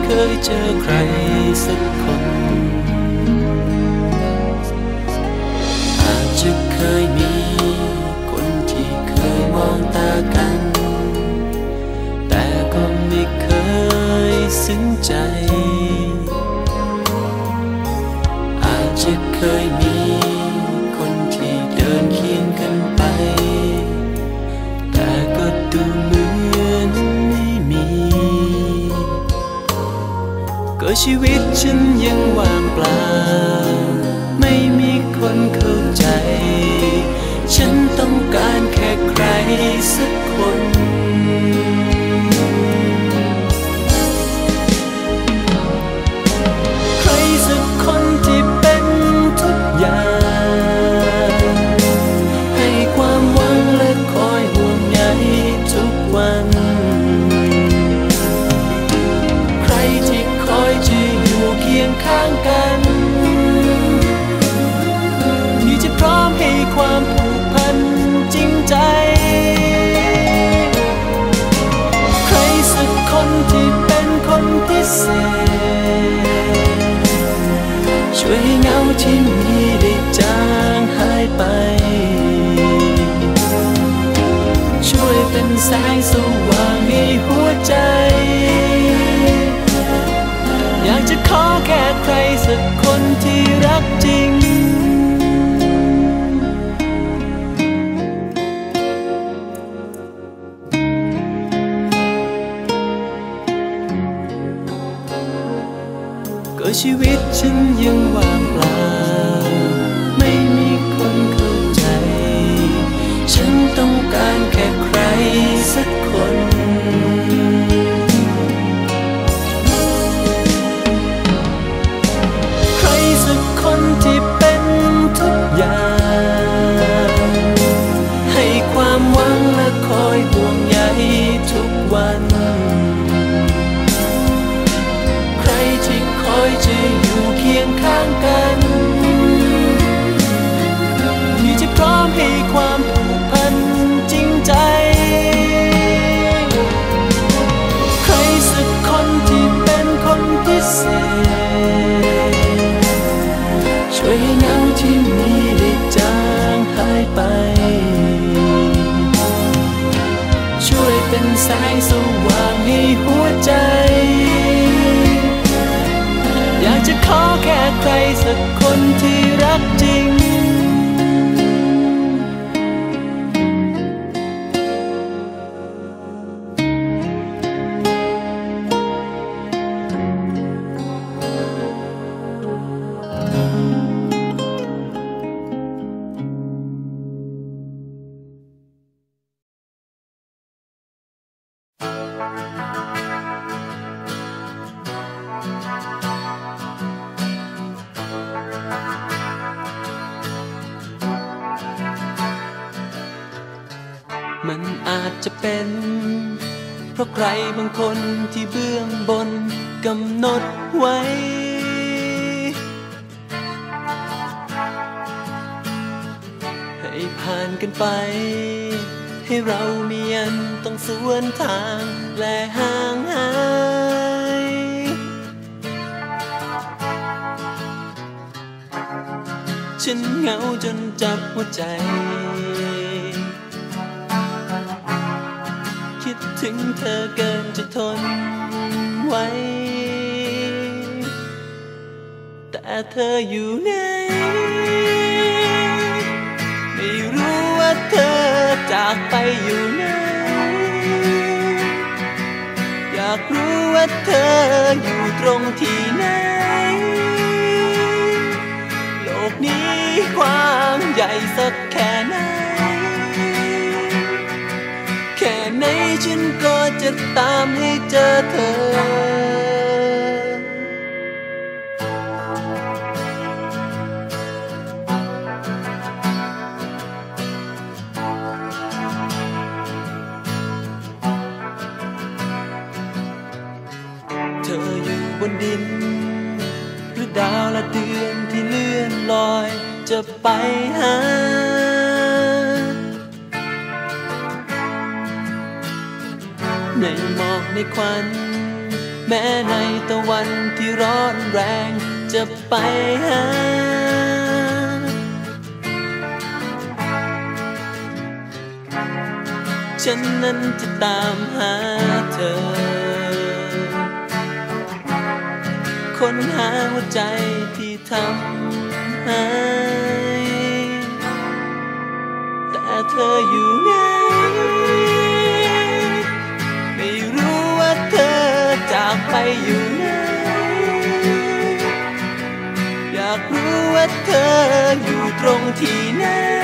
ยเจอใครสักคนอาจจะเคยมีคนที่เคยมองตากันแต่ก็ไม่เคยซึ้งใจอาจจะเคยมีคนที่เดินเคียงกันไปแต่ก็ดูเหมือนไม่มีก็ชีวิตฉันยังว่างเปล่าไม่มีคนเข้าใจฉันต้องการแค่ใครสักคนใครสักคนที่เป็นทุกอย่างให้ความหวังและคอยห่วงใยทุกวันใครที่คอยจะอยู่เคียงข้างกันที่จะพร้อมให้ความผูกพันจริงใจใครสักคนที่เป็นคนพิเศษช่วยให้เงาที่มีได้จางหายไปช่วยเป็นแสงสว่างในหัวใจอยากจะขอแค่ใครสักคนที่รักจริงก็ชีวิตฉันยังว่างเปล่าไม่มีคนเข้าใจฉันต้องการแค่ใครสักคนใครสักคนที่เป็นทุกอย่างให้ความหวังและคอยห่วงใยทุกวันใครที่คอยจะอยู่เคียงข้างกันที่จะพร้อมให้ความผูกพันจริงใจใครสักคนที่เป็นคนพิเศษช่วยให้เงาที่มีได้จางหายไปช่วยเป็นแสงสว่างให้หัวใจอยากจะขอแค่ใครสักคนที่รักจริงมันอาจจะเป็นเพราะใครบางคนที่เบื้องบนกำหนดไว้ให้ผ่านกันไปให้เรามีอันต้องสวนทางและห่างหายฉันเหงาจนจับหัวใจคิดถึงเธอเกินจะทนไว้แต่เธออยู่ไหนไม่รู้ว่าเธอจากไปอยู่ไหนอยากรู้ว่าเธออยู่ตรงที่ไหนโลกนี้กว้างใหญ่สักแค่ไหนแค่ไหนฉันก็จะตามให้เจอเธอเธออยู่บนดินหรือดาวและเดือนที่เลื่อนลอยจะไปหา ในหมอกในควันแม้ในตะวันที่ร้อนแรงจะไปหาฉันนั้นจะตามหาเธอค้นหาหัวใจที่ทำให้แต่เธออยู่ไหนไม่รู้ว่าเธอจากไปอยู่ไหนอยากรู้ว่าเธออยู่ตรงที่ไหน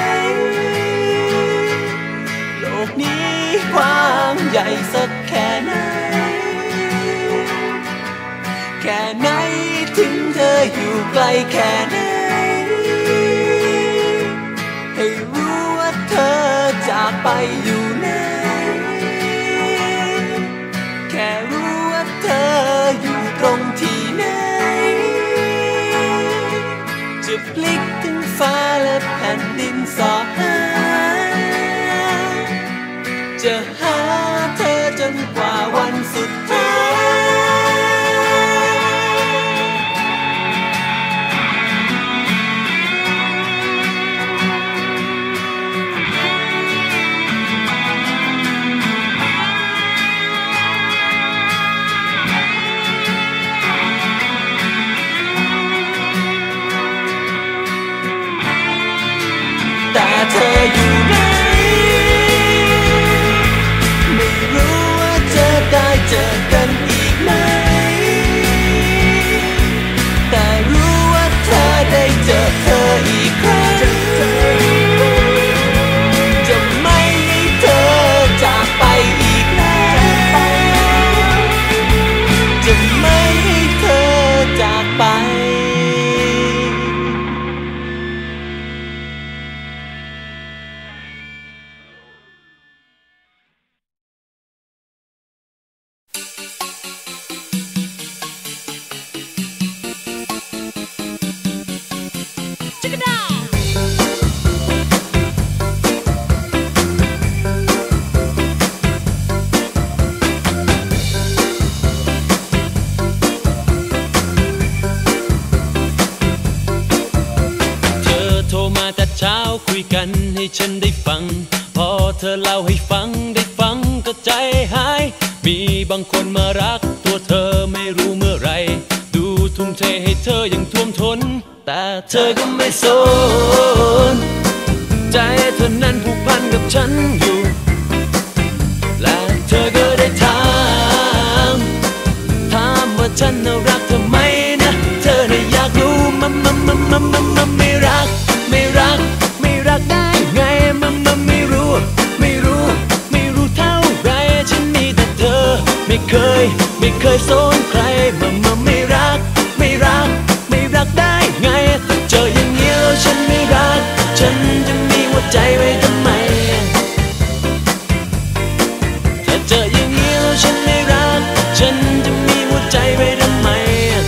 โลกนี้กว้างใหญ่สักแค่ไหนแค่ไหนถึงเธออยู่ไกลแค่ไหนให้รู้ว่าเธอจากไปอยู่ไหนแค่รู้ว่าเธออยู่ตรงที่ไหนจะพลิกถึงฟ้าและแผ่นดินสอบหาจะหาเธอจนกว่าวันสุดท้ายแต่เธออยู่ไหนไม่รู้ว่าจะได้เจอกันอีกไหมแต่รู้ว่าเธอได้เจอเธออีกครั้งจะไม่ให้เธอจากไปอีกแล้วจะไม่ให้เธอจากไปเช้าคุยกันให้ฉันได้ฟังพอเธอเล่าให้ฟังได้ฟังก็ใจหายมีบางคนมารักตัวเธอไม่รู้เมื่อไรดูทุ่มเทให้เธออย่างท่วมท้นแต่เธอก็ไม่สนใจเธอนั้นผูกพันกับฉันอยู่และเธอก็ได้ถามว่าฉันน่ารักเธอไหมนะเธอน่ะอยากรู้ไม่รักได้ไงมันไม่รู้เท่าไรฉันมีแต่เธอไม่เคยสนใครมันไม่รักได้ไงถ้าเจออย่างนี้แล้วฉันไม่รักฉันจะมีหัวใจไว้ทำไมถ้าเจออย่างนี้แล้วฉันไม่รักฉันจะมีหัวใจไว้ทำไม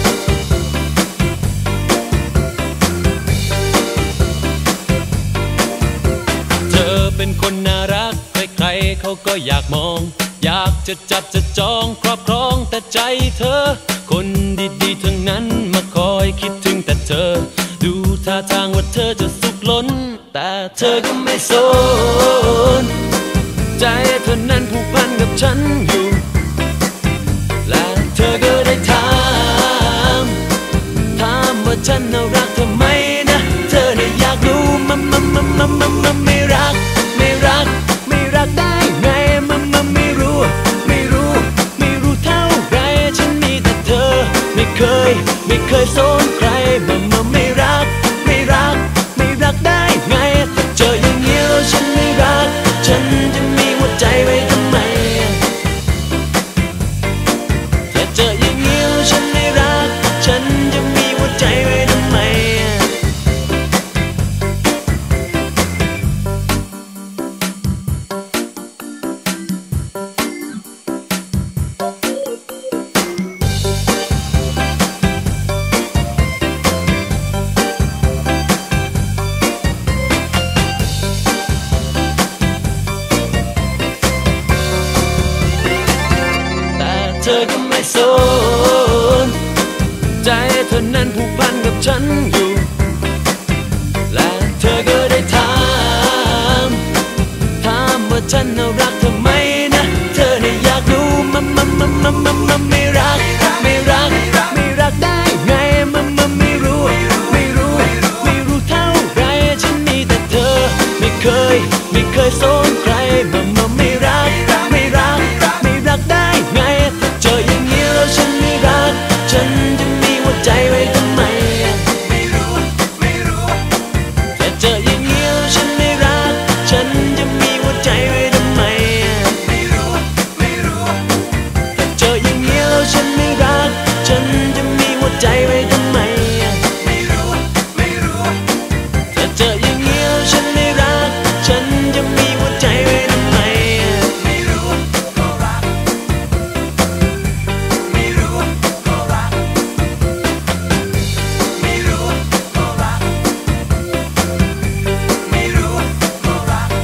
เป็นคนน่ารักใครๆเขาก็อยากมองอยากจะจับจะจองครอบครองแต่ใจเธอคนดีๆทั้งนั้นมาคอยคิดถึงแต่เธอดูท่าทางว่าเธอจะสุขล้นแต่เธอก็ไม่สนใจเธอนั้นผูกพันกับฉันอยู่และเธอก็ได้ถามว่าฉันน่ารักเธอไหมนะเธอน่ะอยากรู้มันไม่รักได้ไงมันไม่รู้เท่าไรฉันมีแต่เธอไม่เคยสนใครมันไม่รักได้ไงถ้าเจออย่างนี้แล้วฉันไม่รักฉันจะมีหัวใจไว้ทำไมถ้าเจออย่างนี้แล้วฉันไม่รักฉันจะมีหัวใจไว้ทำไมใจไว้ทำไมไม่รู้ถ้าเจออย่างเงี้ยฉันไม่รักฉันจะมีหัวใจไว้ทำไมไม่รู้ก็รักไม่รู้ก็รักไม่รู้ก็รักไม่รู้ก็รัก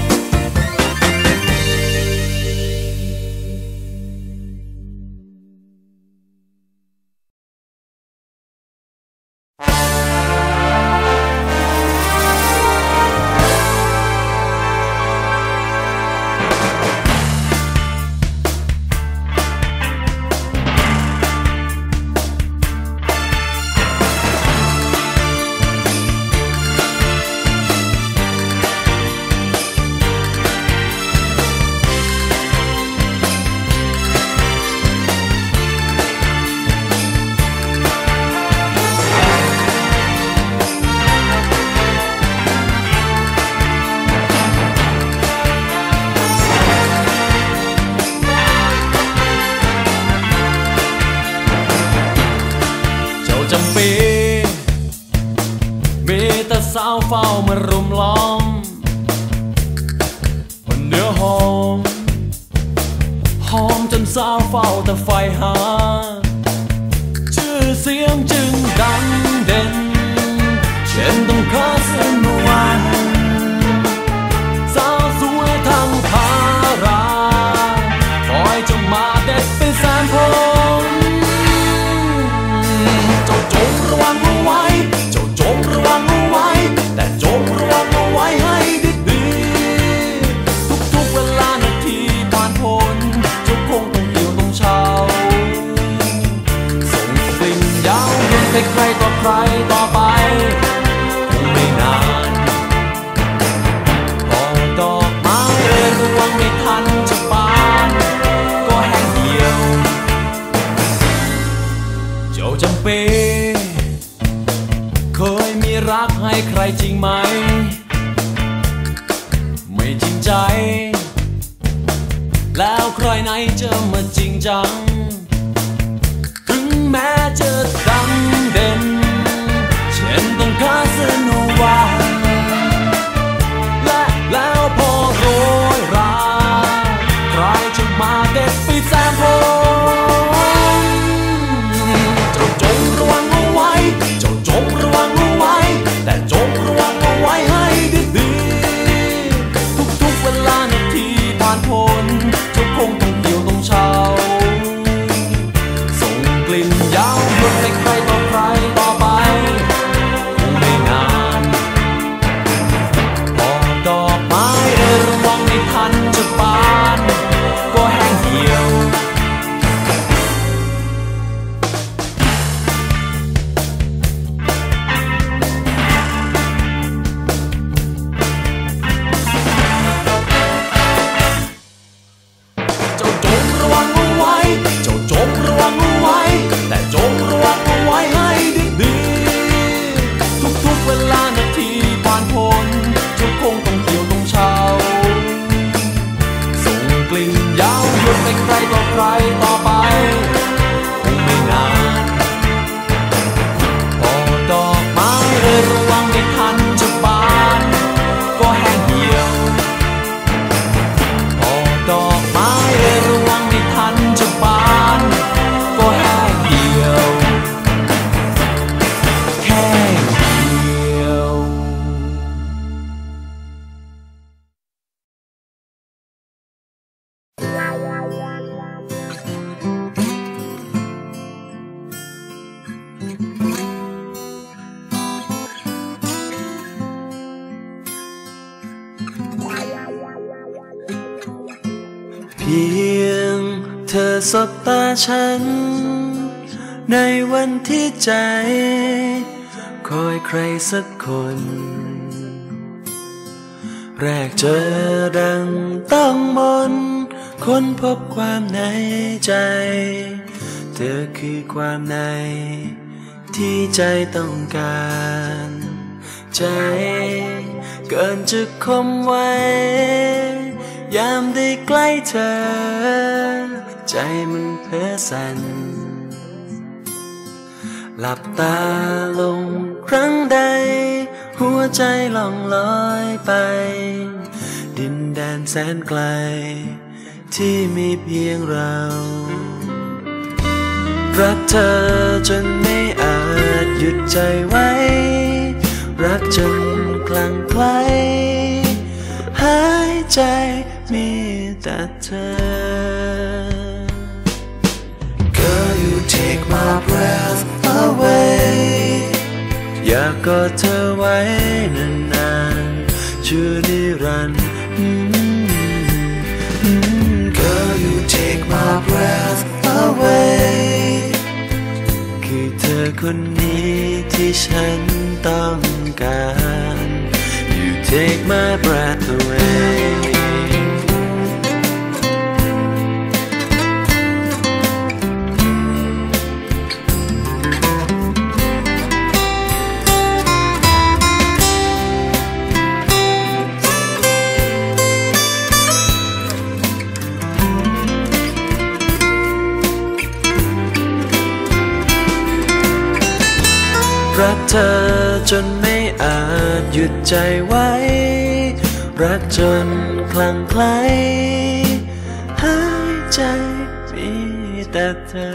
จำปีมีแต่สาวเฝ้ามารุมล้อมบนเนื้อหอมหอมจนสาวเฝ้าแต่ไฟหาชื่อเสียงจึงดังเด่นเช่นต้องคาเส้นวันสาวสวยทั้งทาราคอยจะมาเด็ดไปแสนพงระวังเอาไว้เจ้าจงระวังเอาไว้แต่จงระวังเอาไว้ให้ดีๆทุกๆเวลานาทีผ่านพ้นเจ้าคงต้องเหี่ยวต้องเฉาส่งกลิ่นยาวเย็นไปใครต่อใครต่อไปคงไม่นานพอดอกไม้ระวังไม่ทันจะบานก็แห้งเหี่ยวเจ้าจำเป็นเคยมีรักให้ใครจริงไหมไม่จริงใจแล้วใครไหนจะมาจริงจังถึงแม้จะดังเด่นเช่นต้องคาสโนวาและแล้วพอโรยราใครจะมาเด็ดไปแซมพงเจ้าจงระวังเอาไว้เจ้าจงระวังเอาไว้แต่จงระวังเอาไว้ให้ดีๆทุกๆเวลานาทีผ่านพ้นเจ้าคงต้องเหี่ยวต้องเฉาส่งกลิ่นยาวหยดไปใครต่อใครต่อไปคงไม่นานพอดอกไม้ระวังไม่ทันจะบานก็แห้งเหี่ยวแต่จงระวังเอาไว้ให้ดีๆทุกๆเวลานาทีผ่านพ้นเจ้าคงต้องเหี่ยวต้องเฉาส่งกลิ่นยาวหยดไปใครต่อใครต่อไปคงไม่นานพอดอกไม้ระวังไม่ทันจะบานก็แห้งเหี่ยวพอดอกไม้ระวังไม่ทันจะบานก็แห้งเหี่ยวแค่เดียว พียงเธอสบตาฉันในวันที่ใจคอยใครสักคนแรกเจอดังต้องมนค้นพบความในใจเธอคือความในที่ใจต้องการใจเกินจะคมไว้ยามได้ใกล้เธอใจมันเพ้อสั่นหลับตาลงครั้งใดหัวใจล่องลอยไปดินแดนแสนไกลที่มีเพียงเรารักเธอจนไม่อาจหยุดใจไว้รักจนคลั่งไคล้หายใจมีแต่เธอ Girl you take my breath away อยากกอดเธอไว้นานๆชั่วนิรันดร์ Girl you take my breath away คือเธอคนนี้ที่ฉันต้องการ You take my breath awayรักเธอจนไม่อาจหยุดใจไว้รักจนคลั่งไคล้หายใจมีแต่เธอ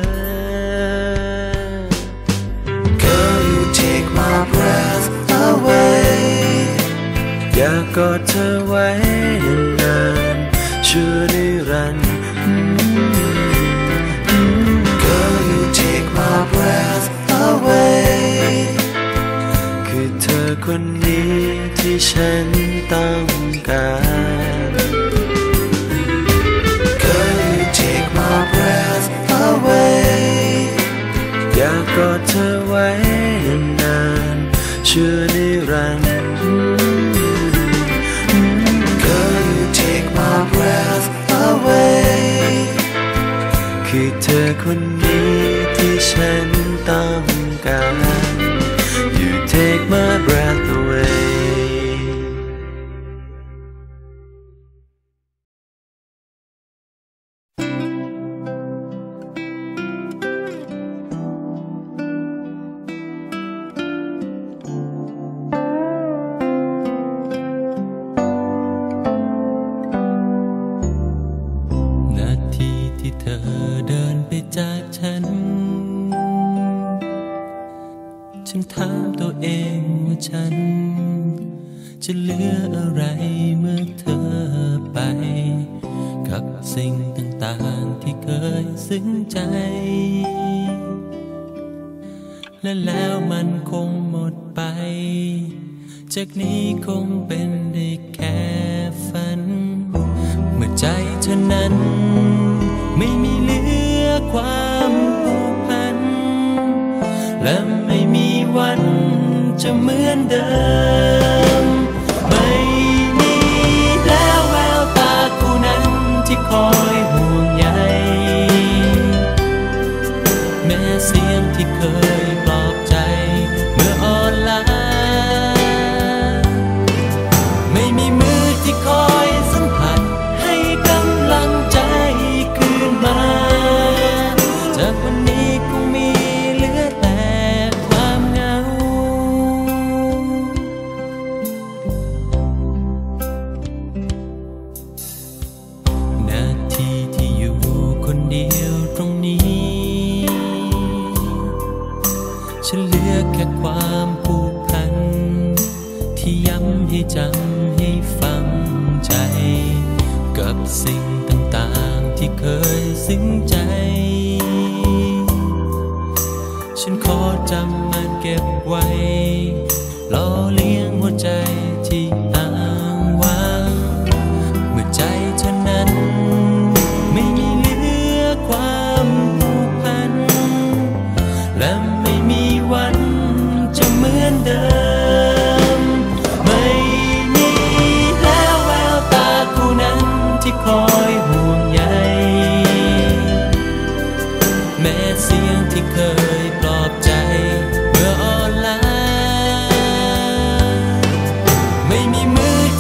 Girl you take my breath away อยากกอดเธอไว้นานๆชั่วนิรันดร์ Girl you take my breath awayคือเธอคนนี้ที่ฉันต้องการ Girl you take my breath away อยากกอดเธอไว้นานๆชั่วนิรันดร์ Girl you take my breath away คือเธอคนนี้ที่ฉันต้องการ You take my breath away นาทีที่เธอเดินไปจากฉันถามตัวเองว่าฉันจะเหลืออะไรเมื่อเธอไปกับสิ่งต่างๆที่เคยซึ้งใจและแล้วมันคงหมดไปจากนี้คงเป็นได้แค่ฝันเมื่อใจเธอนั้นไม่มีเหลือความผูกพันและไม่มีวันจะเหมือนเดิมไม่มีแล้วแววตาคู่นั้นที่คอยห่วงใยแม้เสียงที่เคยปลอบใจเมื่ออ่อนล้าไม่มีมือที่คอยสัมผัสให้กำลังใจคืนมาจากวันนี้คงมีเหลือแต่ความเหงานาทีที่อยู่คนเดียวตรงนี้ฉันเหลือแค่ความผูกพันที่ย้ำให้จำให้ฝังใจกับสิ่งต่างๆที่เคยซึ้งใจฉันขอจำมันเก็บไว้ล่อเลี้ยงหัวใจที่อ้างว้างเมื่อใจเธอนั้นไม่มีเหลือความผูกพันและไม่มีวันจะเหมือนเดิมไม่มีแล้วแววตาคู่นั้นที่คอยห่วงใยแม้เสียงที่เคยปลอบใจเมื่ออ่อนล้าไม่มีมือ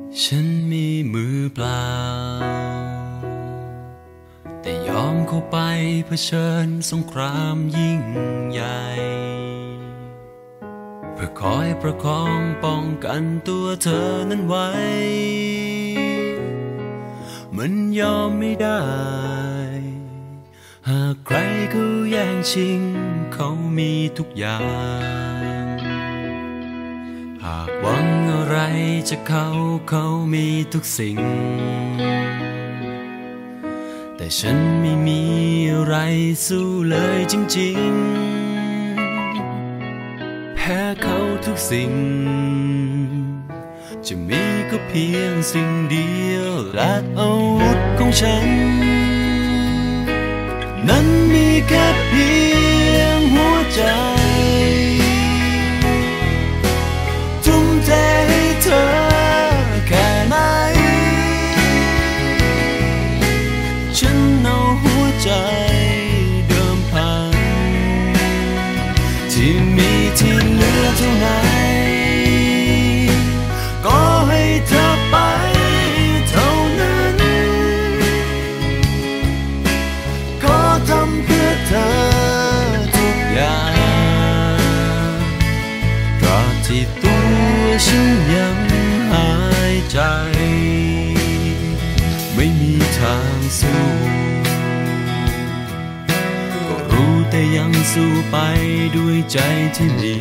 ฉันมีมือเปล่าแต่ยอมเข้าไปเผชิญสงครามยิ่งใหญ่เพื่อคอยประคองป้องกันตัวเธอนั้นไว้มันยอมไม่ได้หากใครเขาแย่งชิงเขามีทุกอย่างหากหวังอะไรจะเขามีทุกสิ่งแต่ฉันไม่มีอะไรสู้เลยจริงๆแพ้เขาทุกสิ่งจะมีก็เพียงสิ่งเดียวและอาวุธของฉันนั้นมีแค่เพียงหัวใจทุ่มเทให้เธอแค่ไหนฉันเอาหัวใจเดิมพันที่มีที่เหลือเท่านั้นก็ให้เธอไปเท่านั้นขอทำเพื่อเธอทุกอย่างตราบที่ตัวฉันยังหายใจไม่มีทางสู้ก็รู้แต่ยังสู้ไปด้วยใจที่มี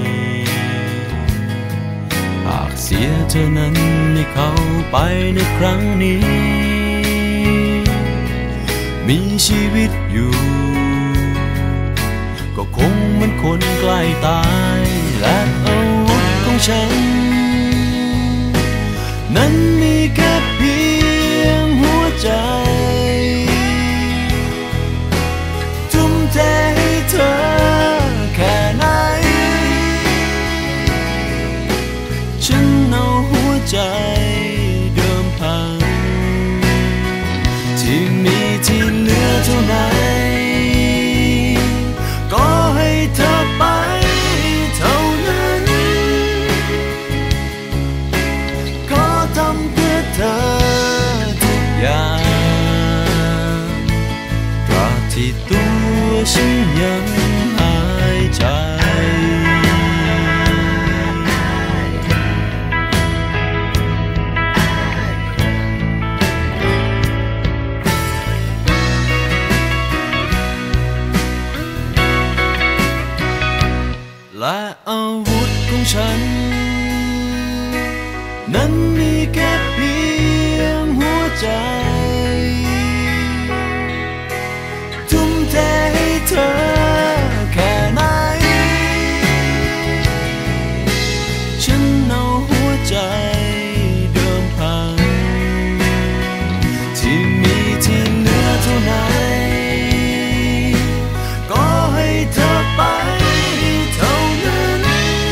หากเสียเธอนั้นให้เขาไปในครั้งนี้มีชีวิตอยู่ก็คงเหมือนคนใกล้ตายและอาวุธของฉันนั้นมีแค่เพียงหัวใจทุ่มเทให้เธอแค่ไหนฉันเอาหัวใจเดิมพันที่มีที่เหลือเท่านั้นก็ให้เธอไปเท่านั้นขอทำเพื่อเธอทุกอย่างตราบที่ตัวฉันยังหายใจและอาวุธของฉันนั้นมีแค่เพียงหัวใจทุ่มเทให้เธอแค่ไหนฉันเอาหัวใจเดิมพันที่มีที่เหลือเท่านั้นก็ให้เธอไปเท่านั้น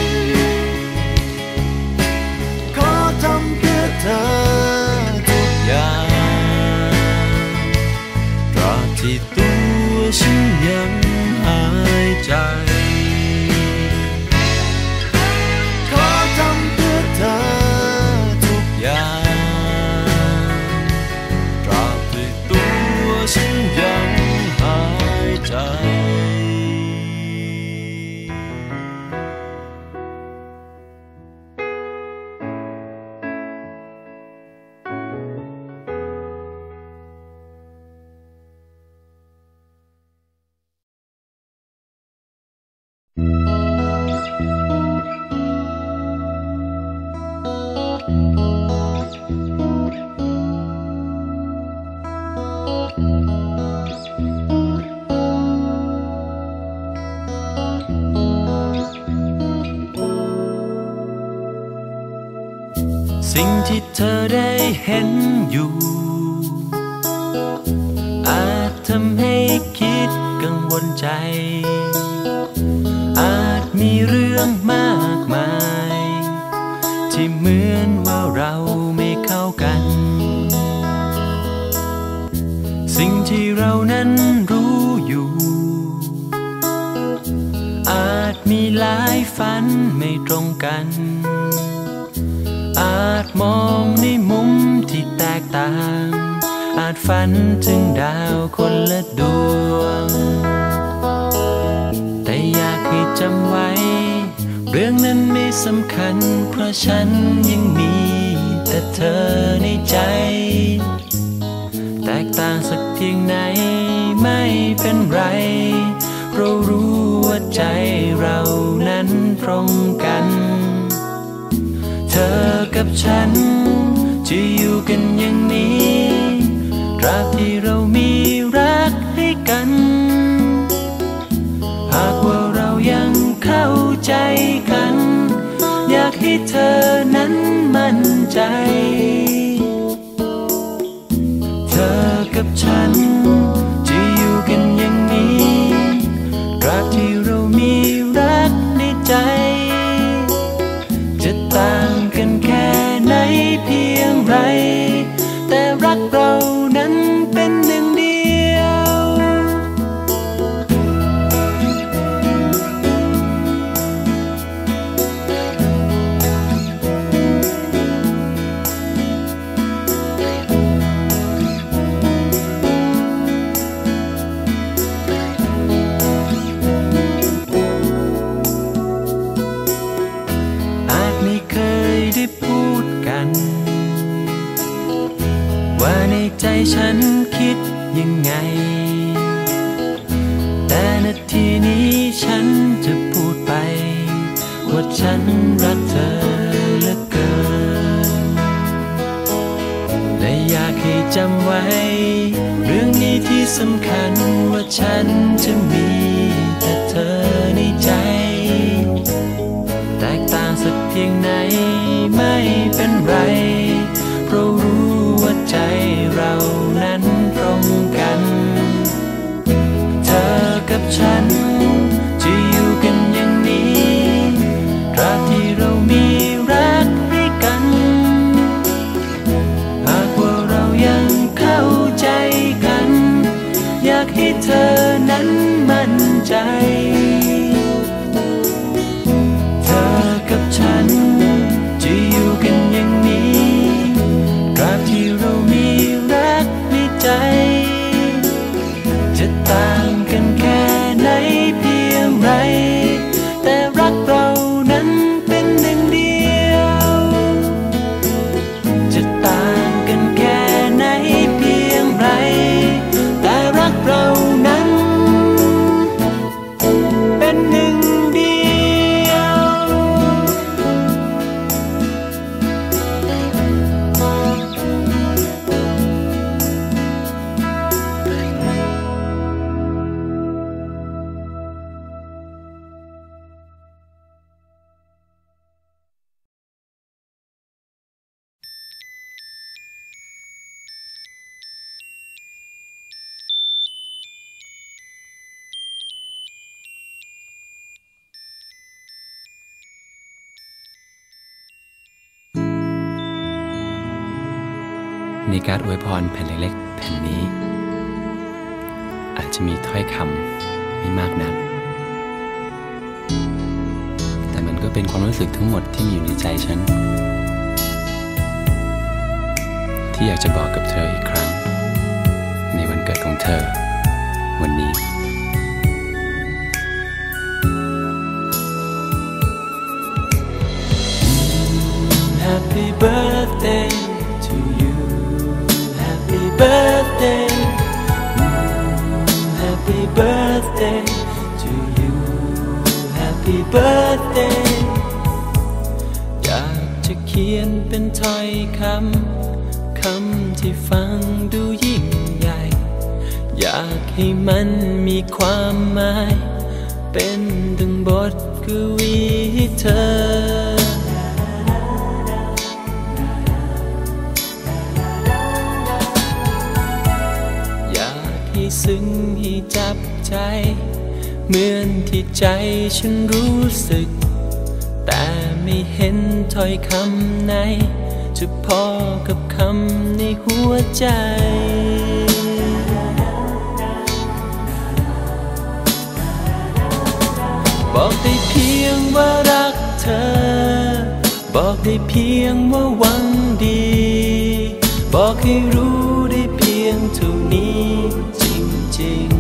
ขอทำเพื่อเธอทุกอย่างตราบที่ตัวฉันยังหายใจขอทำเพื่อเธอทุกอย่างตราบที่ตัวฉันยังหายใจสิ่งที่เธอได้เห็นอยู่อาจทำให้คิดกังวลใจอาจมีเรื่องมากมายที่เหมือนว่าเราไม่เข้ากันสิ่งที่เรานั้นรู้อยู่อาจมีหลายฝันไม่ตรงกันอาจมองในมุมที่แตกต่างอาจฝันถึงดาวคนละดวงแต่อยากให้จำไว้เรื่องนั้นไม่สำคัญเพราะฉันยังมีแต่เธอในใจแตกต่างสักเพียงไหนไม่เป็นไรเรารู้ว่าใจเรานั้นตรงกันเธอกับฉันจะอยู่กันอย่างนี้ตราบที่เรามีรักให้กันหากว่าเรายังเข้าใจกันอยากให้เธอนั้นมั่นใจเธอกับฉันจะอยู่กันอย่างนี้ตราบที่เรามีรักในใจจะต่างกันแค่ไหนเพียงไรแต่รักเรานั้นเป็นหนึ่งเดียวอาจไม่เคยได้พูดกันว่าในใจฉันคิดยังไงแต่นาทีนี้ฉันจะพูดไปว่าฉันรักเธอเหลือเกินและอยากให้จำไว้เรื่องนี้ที่สำคัญว่าฉันจะมีแต่เธอในใจแตกต่างสักเพียงไหนไม่เป็นไรเพราะรู้ว่าใจเรานั้นตรงกันเธอกับฉันจะอยู่กันอย่างนี้ตราบที่เรามีรักให้กันหากว่าเรายังเข้าใจกันอยากให้เธอนั้นมั่นใจเธอกับฉันจะอยู่กันอย่างนี้ตราบที่เรามีรักในใจจะต่างกันแค่ไหนเพียงไรแต่รักเรานั้นเป็นหนึ่งเดียวจะต่างกันแค่ไหนเพียงไรแต่รักเรานั้นเป็นหนึ่งเดียว ในการอวยพรแผ่นเล็กๆแผ่นนี้อาจจะมีถ้อยคำไม่มากนักแต่มันก็เป็นความรู้สึกทั้งหมดที่มีอยู่ในใจฉันที่อยากจะบอกกับเธออีกครั้งในวันเกิดของเธอวันนี้Happy birthday to you Happy birthday Happy birthday to you Happy birthday อยากจะเขียนเป็นถ้อยคำที่ฟังดูยิ่งใหญ่อยากให้มันมีความหมายเป็นดังบทกวีให้เธอซึ้งให้จับใจเหมือนที่ใจฉันรู้สึกแต่ไม่เห็นถ้อยคำไหนจะพอกับคำในหัวใจบอกได้เพียงว่ารักเธอบอกได้เพียงว่าหวังดีบอกให้รู้ได้เพียงเท่านี้จริง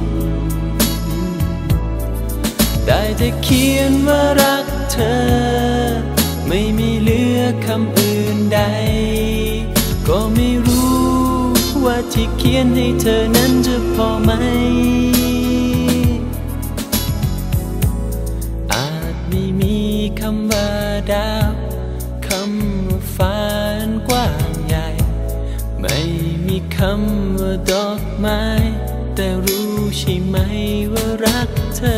ๆได้แต่เขียนว่ารักเธอไม่มีเหลือคำอื่นใดก็ไม่รู้ว่าที่เขียนให้เธอนั้นจะพอไหมอาจไม่มีคำว่าดาวคำว่าฟ้ากว้างใหญ่ไม่มีคำว่าดอกไม้แต่รู้ใช่ไหมว่ารักเธอ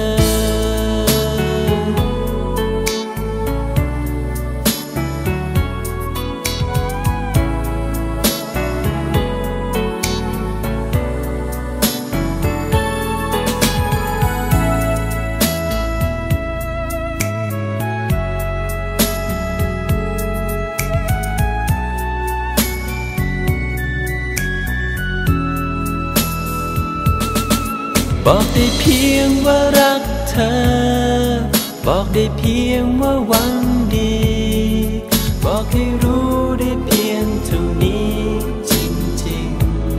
บอกได้เพียงว่ารักเธอบอกได้เพียงว่าหวังดีบอกให้รู้ได้เพียงเท่านี้จริง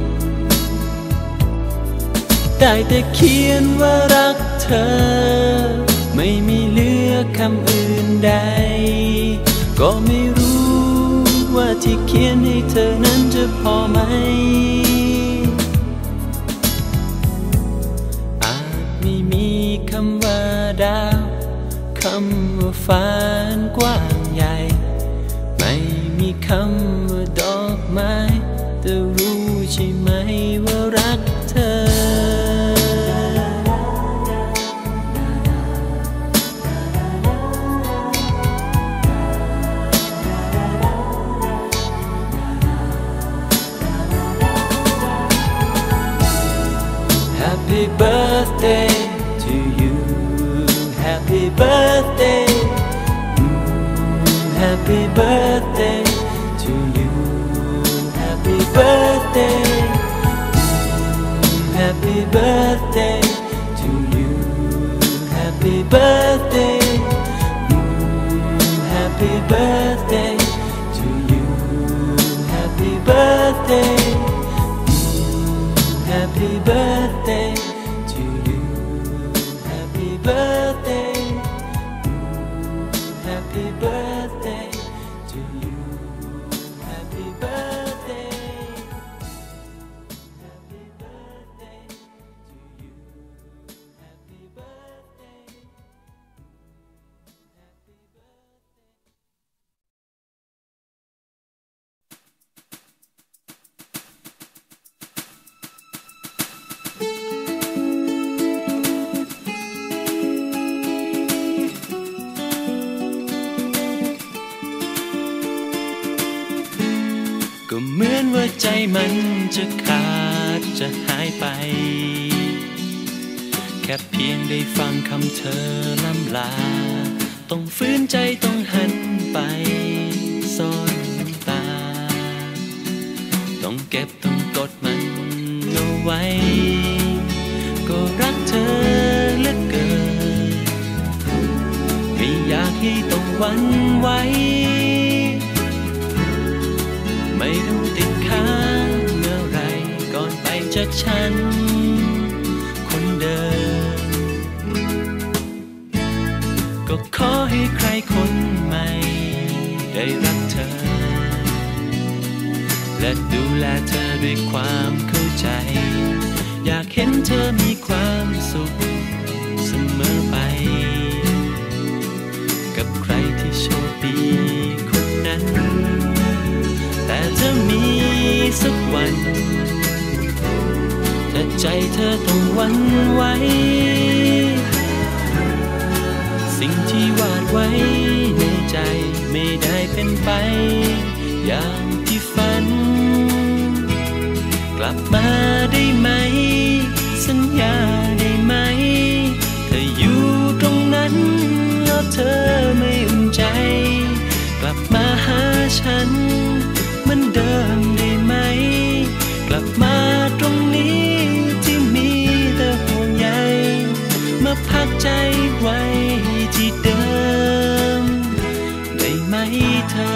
ๆได้แต่เขียนว่ารักเธอไม่มีเหลือคำอื่นใดก็ไม่รู้ว่าที่เขียนให้เธอนั้นจะพอไหมคำว่าดาวคำว่าฟ้ากว้างใหญ่ไม่มีคำว่าดอกไม้แต่รู้ใช่ไหมว่ารักเธอ Happy birthday to you Happy birthday Happy birthday to you Happy birthday Happy birthday to you Happy birthday Happy birthday to you Happy birthday Happy birthday to you Happy birthday Happy birthday to you Happy birthday Happy birthday to you Happy birthday Happyก็เหมือนว่าใจมันจะขาดจะหายไปแค่เพียงได้ฟังคำเธอล่ำลาต้องฝืนใจต้องหันไปซ่อนน้ำตาต้องเก็บต้องกดมันเอาไว้ก็รักเธอเหลือเกินไม่อยากให้ต้องหวั่นไหวไม่ต้องติดค้างเมื่อไรก่อนไปจากฉันคนเดิมก็ขอให้ใครคนใหม่ได้รักเธอและดูแลเธอด้วยความเข้าใจอยากเห็นเธอมีความสุขเสมอไปกับใครที่โชคดีคนนั้นแต่จะมีสักวันแต่ใจเธอต้องหวั่นไหวสิ่งที่วาดไว้ในใจไม่ได้เป็นไปอย่างที่ฝันกลับมาได้ไหมสัญญาได้ไหมเธออยู่ตรงนั้นแล้วเธอไม่อุ่นใจกลับมาหาฉันเหมือนเดิมได้ไหมกลับมาตรงนี้ที่มีแต่ห่วงใยมาพักใจไว้ที่เดิมได้ไหมเธอ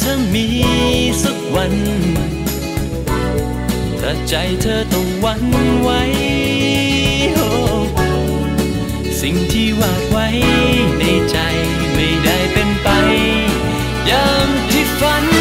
ถ้ามีสักวันถ้าใจเธอต้องหวั่นไหวสิ่งที่วาดไว้ในใจไม่ได้เป็นไปอย่างที่ฝัน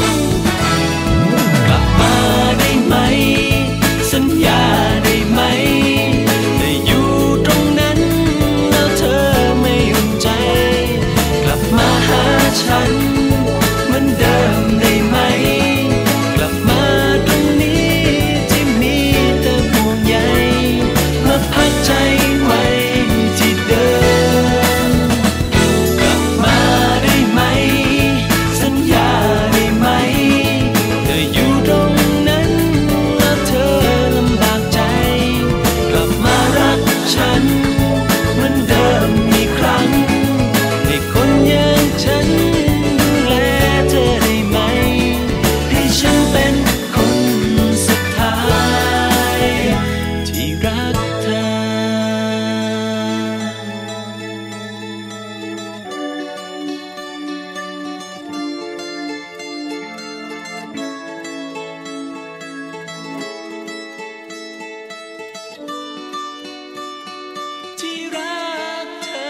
กลับมาได้ไหมสัญญาได้ไหมแต่อยู่ตรงนั้นแล้วเธอไม่อุ่นใจกลับมาหาฉันเหมือนเดิมได้ไหมกลับมาตรงนี้ที่มีแต่ห่วงใยมาพักใจไว้ที่เดิมกลับมาได้ไหมสัญญาได้ไหมเธออยู่ตรงนั้นแล้วเธอลำบากใจกลับมารักฉันเหมือนเดิมอีกครั้งให้คนอย่างฉันดูแลเธอได้ไหมให้ฉันเป็นคนสุดท้ายที่รักเธอที่รักเธอ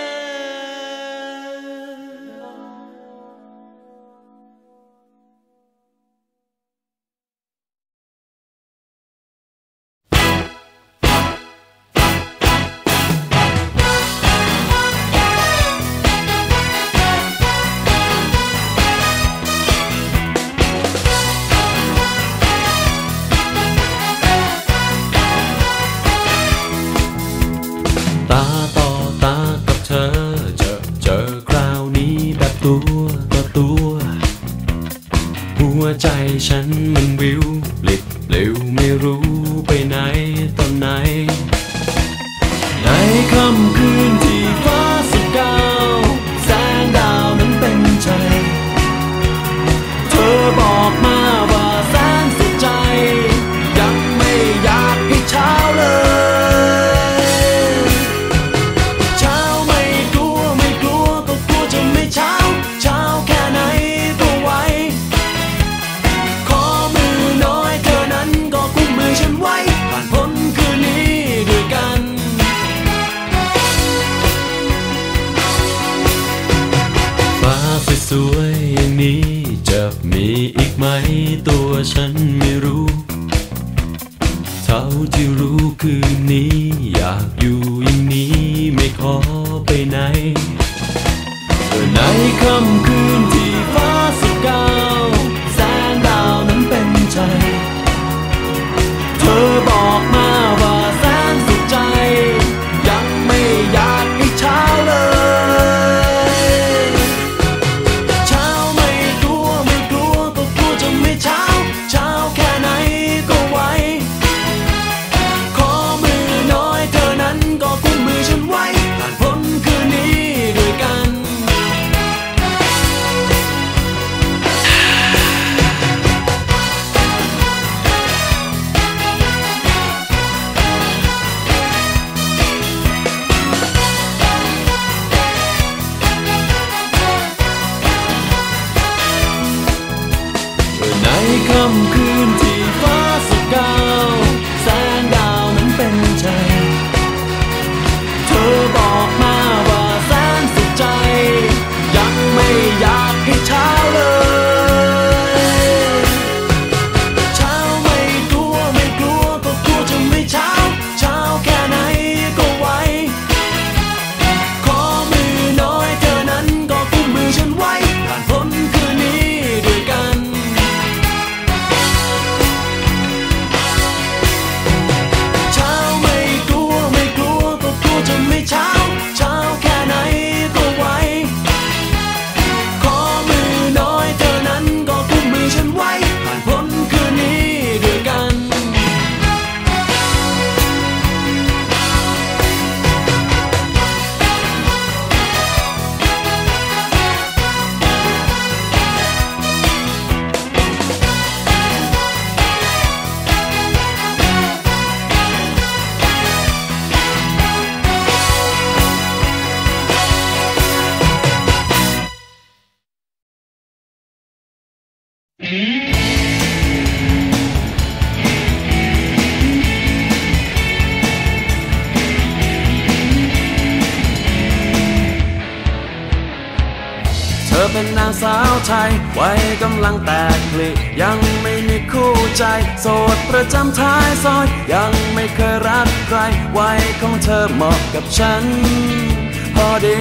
ตาต่อตากับเธอเจอคราวนี้แบบตัวต่อตัวหัวใจฉันมันวิวหลิบหลิวไม่รู้ไปไหนตอนไหนในค่ำคืนที่ฟ้าสกาวแสงดาวนั้นเป็นใจเธอบอกมาว่าแสนสุดใจยังไม่อยากให้เช้าเลยเช้าไม่กลัวไม่กลัวก็กลัวจะไม่เช้าเช้าแค่ไหนก็ไหวขอมือน้อยเธอนั้นก็กุมมือฉันไว้ผ่านพ้นคืนนี้ด้วยกันฟ้าสวยๆอย่างนี้จะมีอีกไหมตัวฉันไม่รู้เท่าที่รู้คืนนี้อยากอยู่อย่างนี้ไม่ขอไปไหนในค่ำคืนที่ฟ้าสกาวแสงดาวนั้นเป็นใจเธอบอกมาว่าแสนสุดใจยังไม่อยากให้เช้าเลยเช้าไม่กลัวไม่กลัวก็กลัวจะไม่เช้าเช้าแค่ไหนก็ไหวขอมือน้อยเธอนั้นก็กุมมือฉันไว้ผ่านพ้นคืนนี้ด้วยกันในค่ำคืนที่ฟ้าสกาวแสงดาวนั้นเป็นใจเธอบอกมาว่าแสนสุดใจยังไม่อยากให้เช้าเลยเช้าไม่กลัวไม่กลัวก็กลัวจะไม่เช้าเช้าแค่ไหนก็ไหวขอมือน้อยเธอนั้นก็กุมมือฉันไว้ผ่านพ้นคืนนี้ด้วยกันเธอเป็นนางสาวไทยวัยกำลังแตกพลิยังไม่มีคู่ใจโสดประจำท้ายซอยยังไม่เคยรักใครวัยของเธอเหมาะกับฉันพอดี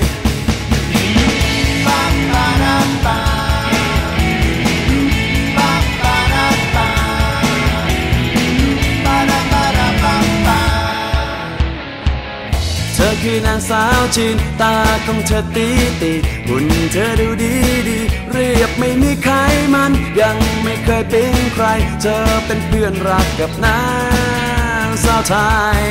เธอคือนางสาวจีนตาของเธอตีหุ่นเธอดูดีเรียบไม่มีไขมันยังไม่เคยเป็นใครเธอเป็นเพื่อนรักกับนางสาวไทย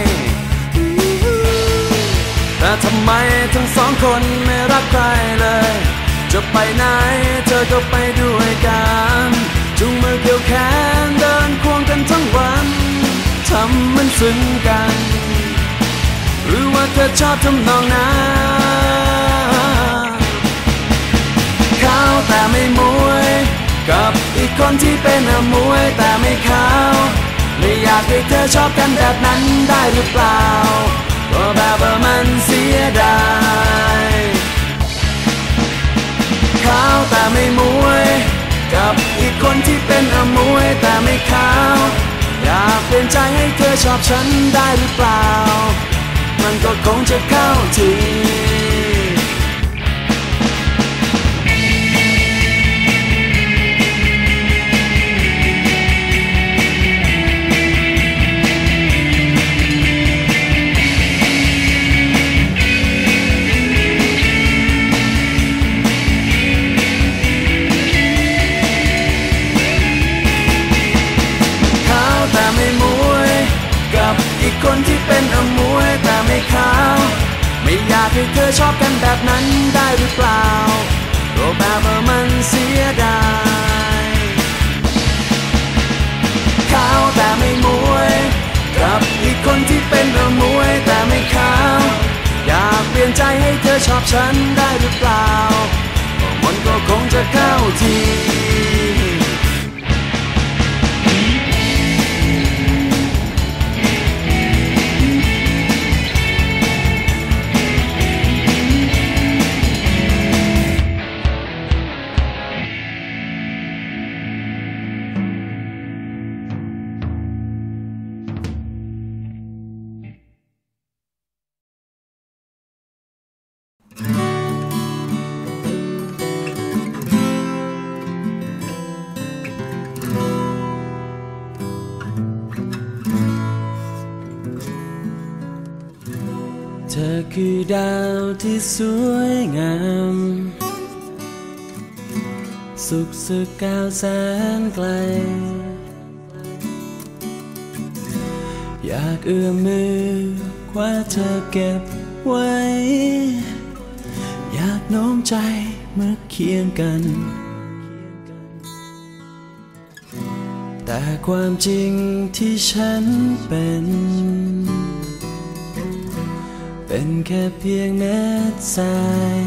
แต่ทำไมทั้งสองคนไม่รักใครเลยจะไปไหนเธอก็ไปด้วยกันจุงมือเกี่ยวแขนเดินควงกันทั้งวันทำมันซึ้งกันหรือว่าเธอชอบทำนองนั้นขาวแต่ไม่มวยกับอีกคนที่เป็นมวยแต่ไม่ขาวไม่อยากให้เธอชอบกันแบบนั้นได้หรือเปล่าก็แบบว่ามันเสียดายขาวแต่ไม่มวยกับอีกคนที่เป็นมวยแต่ไม่ขาวอยากเปลี่ยนใจให้เธอชอบฉันได้หรือเปล่ามันก็คงจะเข้าทีคนที่เป็นมวยแต่ไม่ขาวไม่อยากให้เธอชอบกันแบบนั้นได้หรือเปล่าก็แบบว่ามันเสียดายขาวแต่ไม่มวยกับอีกคนที่เป็นมวยแต่ไม่ขาวอยากเปลี่ยนใจให้เธอชอบฉันได้หรือเปล่ามันก็คงจะเข้าทีเธอคือดาวที่สวยงามสุขสึกก้าวแสนไกลอยากเอื้อมมือคว้าเธอเก็บไว้อยากโน้มใจเมื่อเคียงกันแต่ความจริงที่ฉันเป็นแค่เพียงเม็ดทราย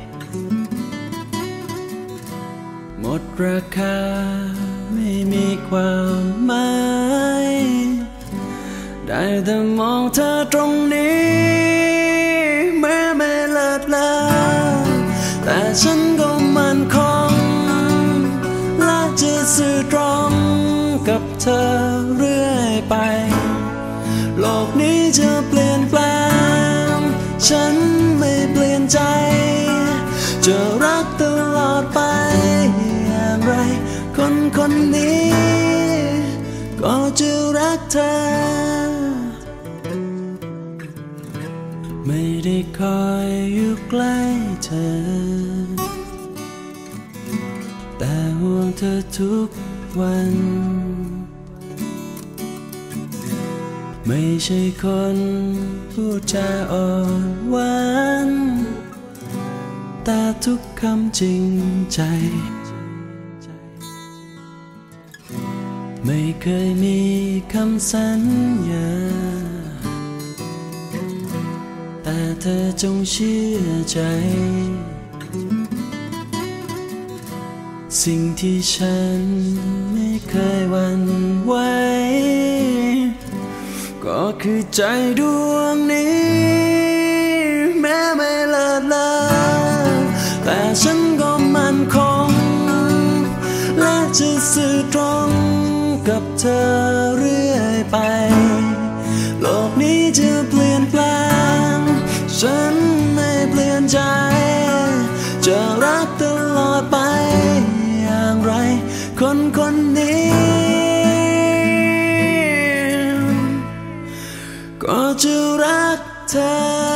หมดราคาไม่มีความหมายได้แต่มองเธอตรงนี้แม้ไม่เลิศเลอแต่ฉันก็มั่นคงและจะสื่อตรงกับเธอเรื่อยไปโลกนี้จะเปลี่ยนแปลงฉันไม่เปลี่ยนใจจะรักตลอดไปอย่างไรคนนี้ก็จะรักเธอไม่ได้คอยอยู่ใกล้เธอแต่ห่วงเธอทุกวันไม่ใช่คนพูดจาอ่อนหวานแต่ทุกคำจริงใจไม่เคยมีคำสัญญาแต่เธอจงเชื่อใจสิ่งที่ฉันไม่เคยหวั่นไหวก็คือใจดวงนี้แม้ไม่เลิศเลอแต่ฉันก็มั่นคงและจะสื่อตรงกับเธอเรื่อยไปโลกนี้จะเปลี่ยนแปลงฉันไม่เปลี่ยนใจจะรักตลอดไปอย่างไรคนคนนี้ก็จะรักเธอ